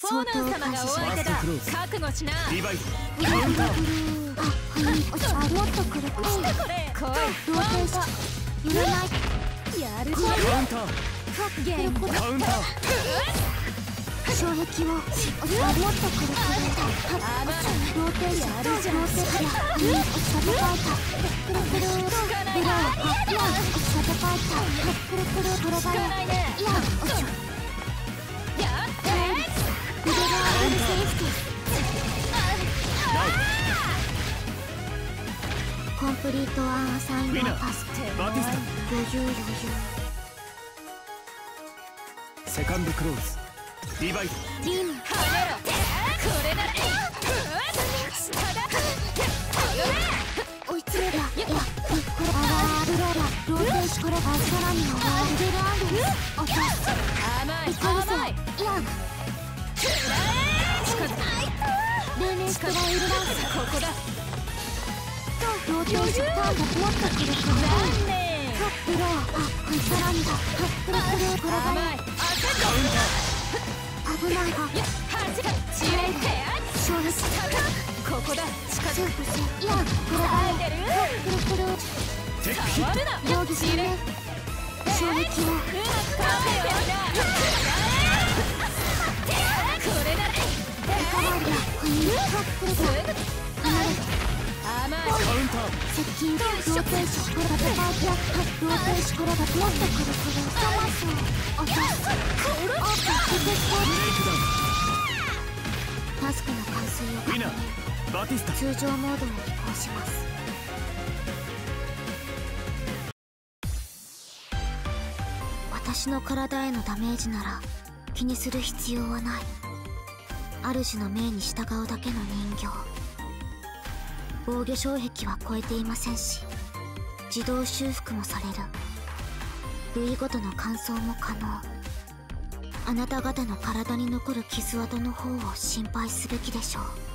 フォーヌン様がお相手だ。覚悟しな。 リバイドカウンター。 もっとくるくるこれ来い。 ローテーション揺れないやるぞ。 カウンターゲームカウンター。 衝撃をもっとくるくるローテーションローテーションサブパイタくるくるベローサブパイタくるくるプロバレないね。 いやおしょやって腕がアルセリフティコンプリートアンアサインドパスバティス余裕セカンドクローズリバイド。 リムこれだ。下だ。 追い詰めるいやこれブローラローテーションこれがさらにのレベルアングル落とす甘いいかにせ甘い。 いや近づく。 ルーネストライルランスここだ。 ローテーションターンがもっとくるくる残念。 ブローこれさらにだくるくるこれが甘い。 危ないが恥が知れてやっ衝撃ここだ。近づく。 強くせいやこれが耐えてる。 くるくるテックヒット。 触るな。 容疑者ね衝撃をうまく耐えてるな。これだ。 カバーリアこにくるくる離れ甘い。 カウンター。 接近ローテーションこれがデパーティアローテーションこれがもっとくるくるサマスを落とすオープンテテスブレイクダウン。 タスクの完遂をウィナ確認ーバティスタ。 通常モードを移行します私の体へのダメージなら気にする必要はない。主の命に従うだけの人形。防御障壁は超えていませんし自動修復もされる。部位ごとの乾燥も可能。あなた方の体に残る傷跡の方を心配すべきでしょう。